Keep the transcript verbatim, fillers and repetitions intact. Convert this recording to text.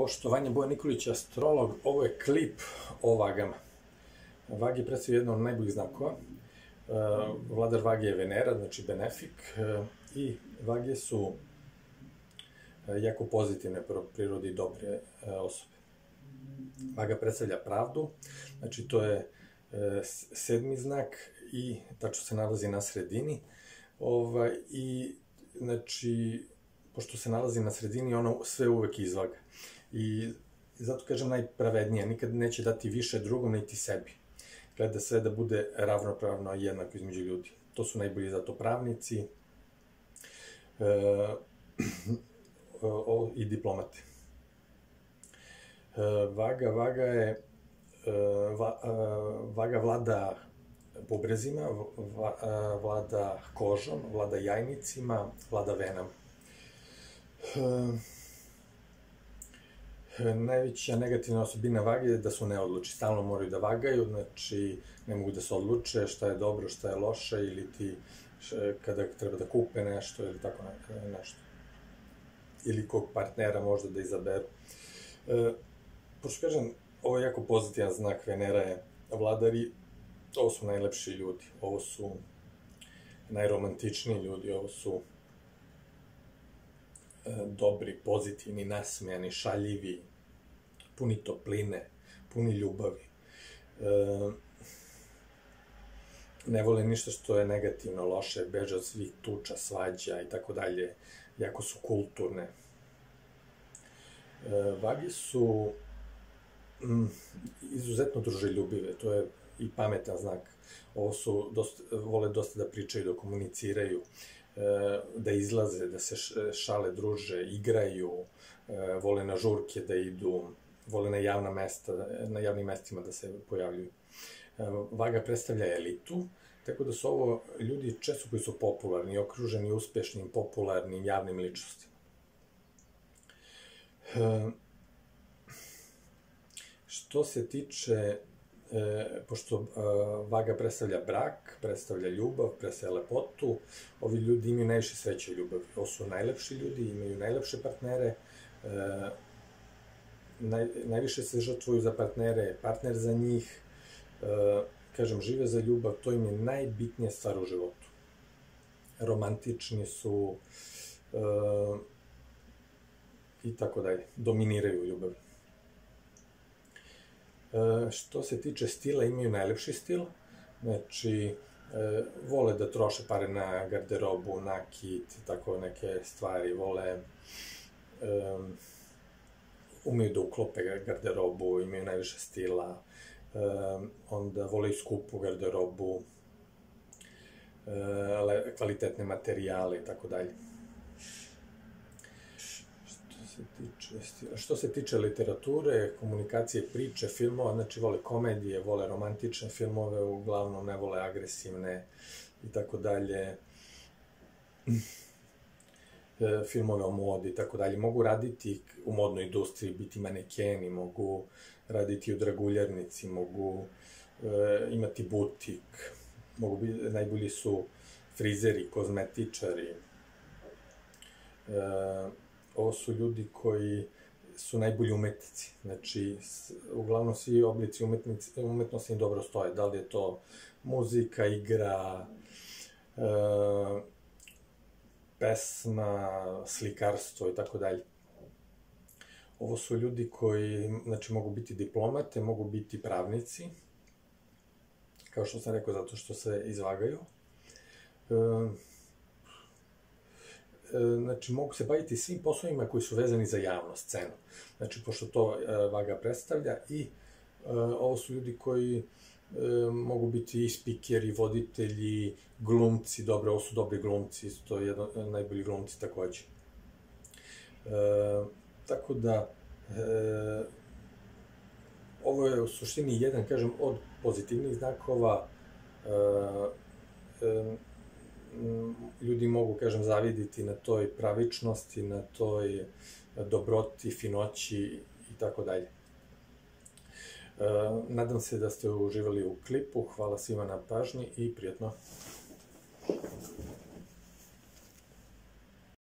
Poštovanje, Bojan Nikolić, astrolog. Ovo je klip o vagama. Vage predstavljaju jedno od najboljih znakova. Vladar vage je Venera, znači benefik, i vage su jako pozitivne po prirodi i dobre osobe. Vaga predstavlja pravdu, znači to je sedmi znak i tačno se nalazi na sredini. I, znači, pošto se nalazi na sredini, ono sve uvek izvaga. I zato kažem najpravednija, nikad neće dati više drugom, niti sebi. Gleda sve da bude ravnopravno i jednako između ljudi. To su najbolji zato pravnici i diplomate. Vaga, vaga je, vaga vlada bubrezima, vlada kožom, vlada jajnicima, vlada venama. Najveća negativna osobina vage je da su neodlučni, stalno moraju da vagaju, znači ne mogu da se odluče šta je dobro, šta je loše, ili ti kada treba da kupe nešto ili tako nešto. Ili kog partnera možda da izaberu. Pošto kažem, ovo je jako pozitivan znak, Venera je vladari, ovo su najlepši ljudi, ovo su najromantičniji ljudi, ovo su dobri, pozitivni, nasmejani, šaljivi, puni topline, puni ljubavi. Ne vole ništa što je negativno, loše, beže od svih tuča, svađa i tako dalje. Jako su kulturne. Vage su izuzetno druželjubive, to je i pametan znak. Ovo su, vole dosta da pričaju, da komuniciraju, da izlaze, da se šale, druže, igraju, vole na žurke da idu, vole na javna mesta, na javnim mestima da se pojavljuju. Vaga predstavlja elitu, tako da su ovo ljudi često koji su popularni, okruženi uspešnim, popularnim, javnim ličnostima. Što se tiče, pošto vaga predstavlja brak, predstavlja ljubav, predstavlja lepotu, ovi ljudi imaju najviše sreće i ljubavi. Ovo su najlepši ljudi, imaju najlepše partnere, najviše se žrtvuju za partnere, partner za njih, kažem, žive za ljubav, to im je najbitnija stvar u životu. Romantični su i tako dalje, dominiraju ljubav. Što se tiče stila, imaju najlepši stil, znači vole da troše pare na garderobu, nakit, tako neke stvari, vole, umeju da uklope garderobu, imaju najviše stila, onda vole i skupu garderobu, kvalitetne materijale i tako dalje. Što se tiče literature, komunikacije, priče, filmova, znači vole komedije, vole romantične filmove, uglavnom ne vole agresivne i tako dalje, filmove o modi i tako dalje. Mogu raditi u modnoj industriji, biti manekeni, mogu raditi u draguljarnici, mogu imati butik, najbolji su frizeri, kozmetičari. Ovo su ljudi koji su najbolji umetnici, znači, uglavnom svi oblici umetnosti im dobro stoje, da li je to muzika, igra, pesma, slikarstvo i tako dalje. Ovo su ljudi koji, znači, mogu biti diplomate, mogu biti pravnici, kao što sam rekao, zato što se izvagaju. Znači, mogu se baviti svim poslovima koji su vezani za javnu scenu. Znači, pošto to vaga predstavlja, i ovo su ljudi koji mogu biti i spikeri, voditelji, glumci, dobro, ovo su dobri glumci, to je jedan od najboljih glumci takođe. Tako da, ovo je u suštini jedan, kažem, od pozitivnih znakova. Ljudi mogu, kažem, zaviditi na toj pravičnosti, na toj dobroti, finoći i tako dalje. Nadam se da ste uživali u klipu, hvala svima na pažnji i prijatno.